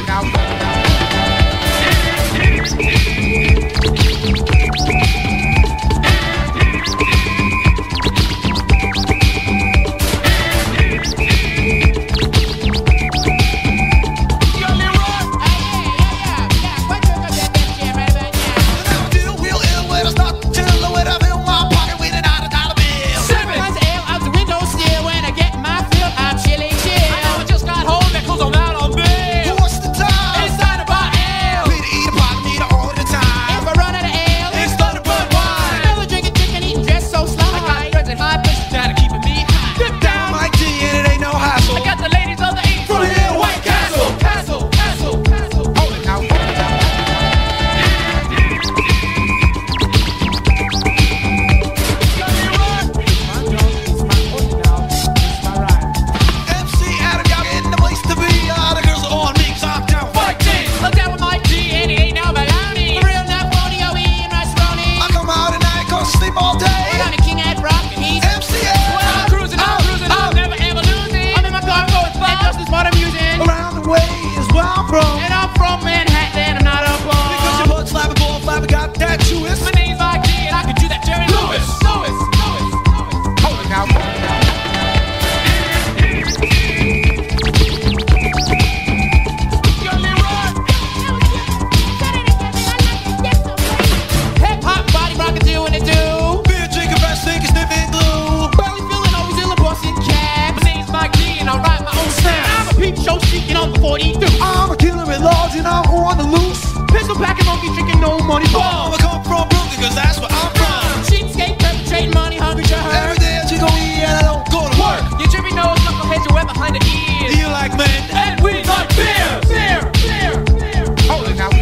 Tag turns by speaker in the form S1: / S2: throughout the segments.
S1: I'm a killer at large and I'm on the loose. Pistol packing, monkey drinking, no money. I come from Brooklyn, cause that's where I'm from.
S2: Cheapskate, perpetrating, money hungry, you heard.
S1: Every day I chick on E and I don't go to work.
S2: Your drippy nose, knuckleheads, you wet behind the ears.
S1: You like men,
S2: And we like beer, beer, beer, beer.
S1: hold it now.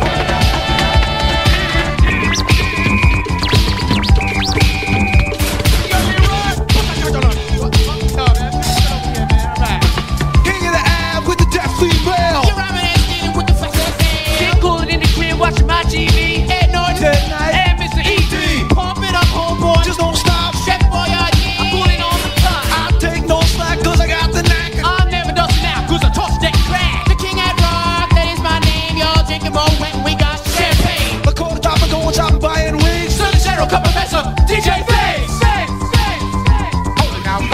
S1: King of the Ave with the deaf female.
S2: You're rhyming and stealing with the flex ass. Get coolin' in the crib, watching my TV. Ed Norton
S1: Ted Knight.
S2: and Mr. E.T. Pump it up, homeboy.
S1: Just don't stop.
S2: Chef Boyardee. I'm pulling on the clock.
S1: I take no slack cause I got the knack.
S2: I'm never dusting out, cause I toss that crack. The king at rock, that is my name. Y'all drinking more when we got champagne.
S1: I call the top and go on top and buying wigs.
S2: Sunny General, Cup Professor, DJ Faze.
S1: Hold it now.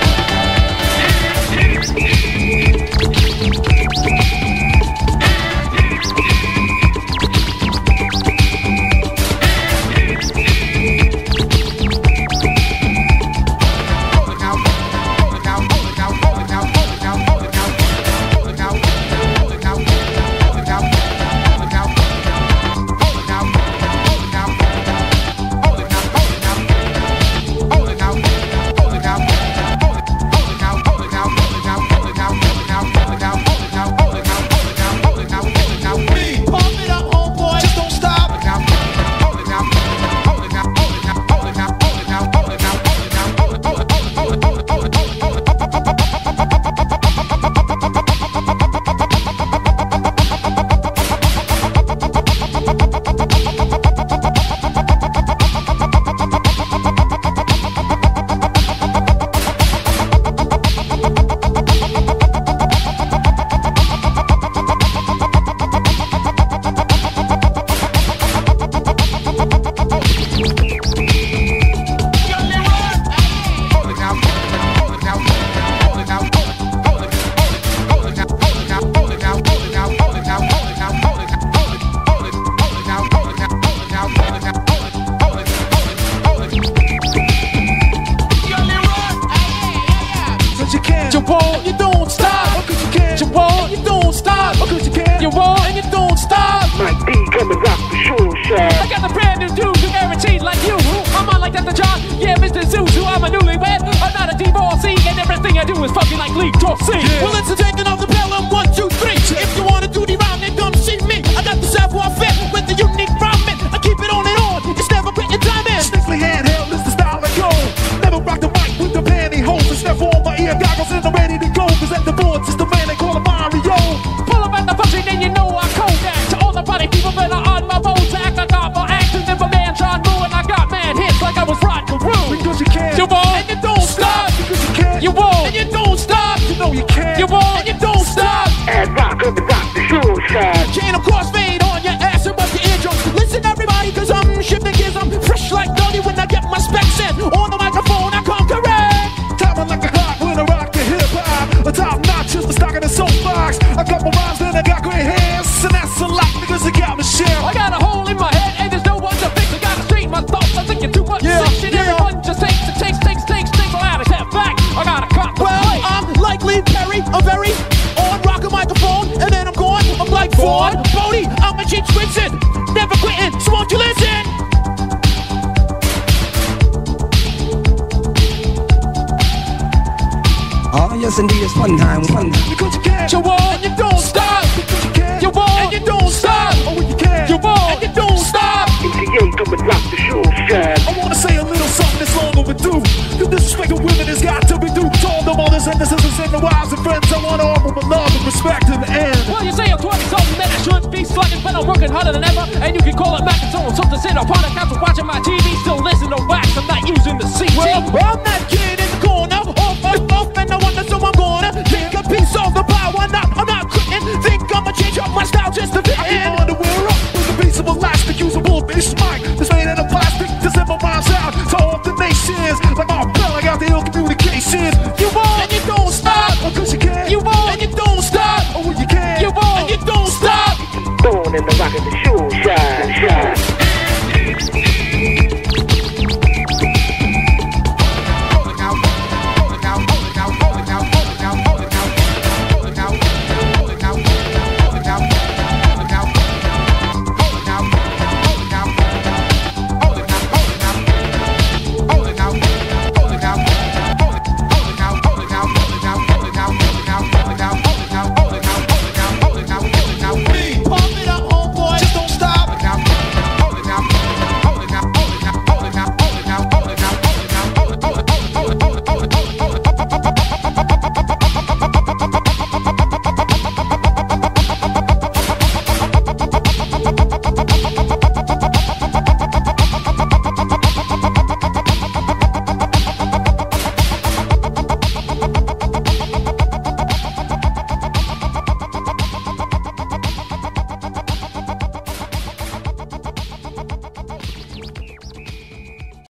S2: Pump it up, homeboy.
S1: Just don't stop.
S2: Jabon, you don't stop. Jabon, you don't stop. You won't and you don't stop.
S3: Mike D coming off the shore shaft.
S2: I got the brand new dude who guaranteed like you. I'm on like Dr. John, yeah, Mr. Zuzu. I'm a newlywed, I'm not a divorcee, and everything I do is fucking like Lee Dorsey. Well, it's a taking of the Pelham 1, 2, 3. If you wanna do the rhyme, then come see me. I got the savoir-faire with the unique rhyming. I keep it on and on. It's never put your time in.
S1: Strictly handheld is the style I go. Never rock the mic with the pantyhose. And step on my ear goggles and I'm ready to go. Cause at the boards is the man they call a Mario.
S2: Pull up at the function, then you know I code that. To all the party people that are on my boat to act. I got more action than my man John Moore, and I got mad hits like I was Rod Carew.
S1: Because you can.
S2: You won't and you don't stop.
S1: Because you can.
S2: You won't and you don't stop.
S1: You know you can.
S2: You won't and you
S3: shine.
S2: Chain of crossfade on your ass and bust your eardrums. Listen everybody, cause I'm shifting gears. I'm fresh like Dolly when I get my specs in. On the microphone, I come correct.
S1: Timing like a clock when I rock the hip hop. A top notch is the stock in the soapbox. I got my rhymes and I got great hands. And that's a lot because I got Michelle.
S2: I got a hole in my head and there's no one to fix. I gotta straighten my thoughts. I think you're too much shit. Everyone just takes a lot of step back. I gotta cop. Well, I'm likely Perry. I'm very on rock a microphone and then I'm gone. I'm like Ford Bodie. I'm a cheap Swinson. Never quitting. So won't you listen?
S4: Oh, yes, indeed, it's fun time, fun time.
S1: Because you can.
S2: You won't and you don't stop.
S1: Because you can.
S2: You won't and you don't stop.
S1: Oh, when you can.
S2: You won't and you don't stop.
S3: ETA come and rock the show shine.
S1: I wanna say a little something that's long overdue. The disrespect of women has got to be due to all the mothers and the sisters and the wives and friends. I wanna offer my love and respect to the end.
S2: Well, you say I'm 20 something that I should be slugging, but I'm working harder than ever. And you can call it Mac and so something sit upon the couch watching my TV. Still listen to wax. I'm not using the CT.
S1: Well, I'm that kid in the corner, off, and I wonder, so I'm gonna take a piece of the pie. Why not? I'm not quitting. Think I'ma change up my style just to fit in. I underwear up with a piece of elastic, usable bitch mic that's made out of plastic to send my rhymes out to all the nations. Like my bell, I got the ill communications. You won't and you don't stop. Because you can. You won't and you don't stop. Oh, well, you can. You won't and you don't stop.
S3: Born in the rock